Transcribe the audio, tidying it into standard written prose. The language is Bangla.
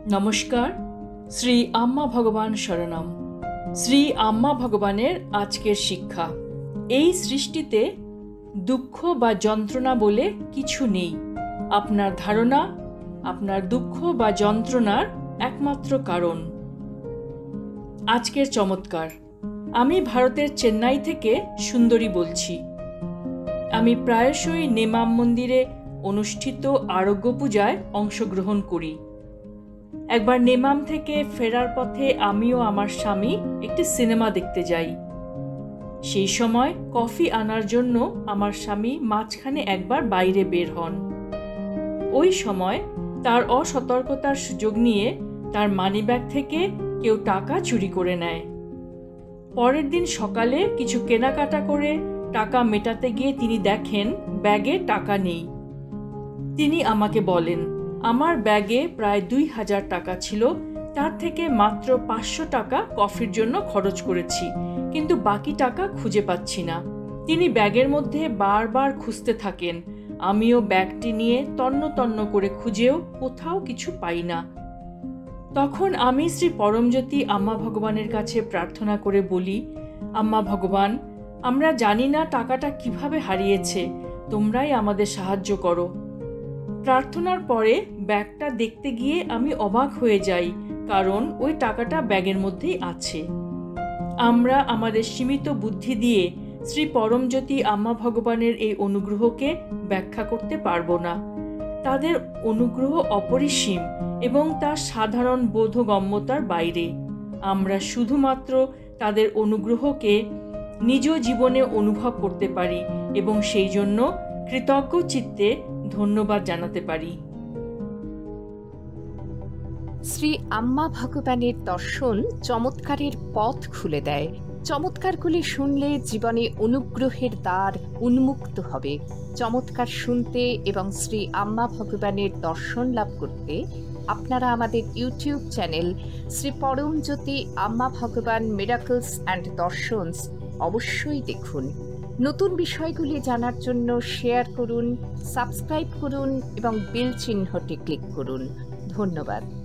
নমস্কার। শ্রী আম্মা ভগবান শরণম। শ্রী আম্মা ভগবানের আজকের শিক্ষা। এই সৃষ্টিতে দুঃখ বা যন্ত্রণা বলে কিছু নেই। আপনার ধারণা আপনার দুঃখ বা যন্ত্রণার একমাত্র কারণ। আজকের চমৎকার। আমি ভারতের চেন্নাই থেকে সুন্দরী বলছি। আমি প্রায়শই নেমাম মন্দিরে অনুষ্ঠিত আরোগ্য পূজায় অংশগ্রহণ করি। একবার নেমাম থেকে ফেরার পথে আমিও আমার স্বামী একটি সিনেমা দেখতে যাই। সেই সময় কফি আনার জন্য আমার স্বামী মাঝখানে একবার বাইরে বের হন। ওই সময় তার অসতর্কতার সুযোগ নিয়ে তার মানিব্যাগ থেকে কেউ টাকা চুরি করে নেয়। পরের দিন সকালে কিছু কেনাকাটা করে টাকা মেটাতে গিয়ে তিনি দেখেন ব্যাগে টাকা নেই। তিনি আমাকে বলেন, আমার ব্যাগে প্রায় ২,০০০ টাকা ছিল, তার থেকে মাত্র ৫০০ টাকা কফির জন্য খরচ করেছি, কিন্তু বাকি টাকা খুঁজে পাচ্ছি না। তিনি ব্যাগের মধ্যে বারবার খুঁজতে থাকেন। আমিও ব্যাগটি নিয়ে তন্ন তন্ন করে খুঁজেও কোথাও কিছু পাই না। তখন আমি শ্রী পরমজ্যোতি আম্মা ভগবানের কাছে প্রার্থনা করে বলি, আম্মা ভগবান, আমরা জানি না টাকাটা কিভাবে হারিয়েছে, তোমরাই আমাদের সাহায্য করো। প্রার্থনার পরে ব্যাগটা দেখতে গিয়ে আমি অবাক হয়ে যাই, কারণ ওই টাকাটা ব্যাগের মধ্যেই আছে। আমরা আমাদের সীমিত বুদ্ধি দিয়ে শ্রী পরমজ্যোতি আম্মা ভগবানের এই অনুগ্রহকে ব্যাখ্যা করতে পারবো না। তাদের অনুগ্রহ অপরিসীম এবং তা সাধারণ বোধগম্যতার বাইরে। আমরা শুধুমাত্র তাদের অনুগ্রহকে নিজ জীবনে অনুভব করতে পারি এবং সেই জন্য কৃতজ্ঞ চিত্তে ধন্যবাদ জানাতে পারি। শ্রী আম্মা ভগবানের দর্শন চমৎকারের পথ খুলে দেয়। চমৎকারগুলি শুনলে জীবনে অনুগ্রহের দ্বার উন্মুক্ত হবে। চমৎকার শুনতে এবং শ্রী আম্মা ভগবানের দর্শন লাভ করতে আপনারা আমাদের ইউটিউব চ্যানেল শ্রী পরমজ্যোতি আম্মা ভগবান মিরাকলস অ্যান্ড দর্শনস অবশ্যই দেখুন। নতুন বিষয়গুলি জানার জন্য শেয়ার করুন, সাবস্ক্রাইব করুন এবং বেল চিহ্নটি ক্লিক করুন। ধন্যবাদ।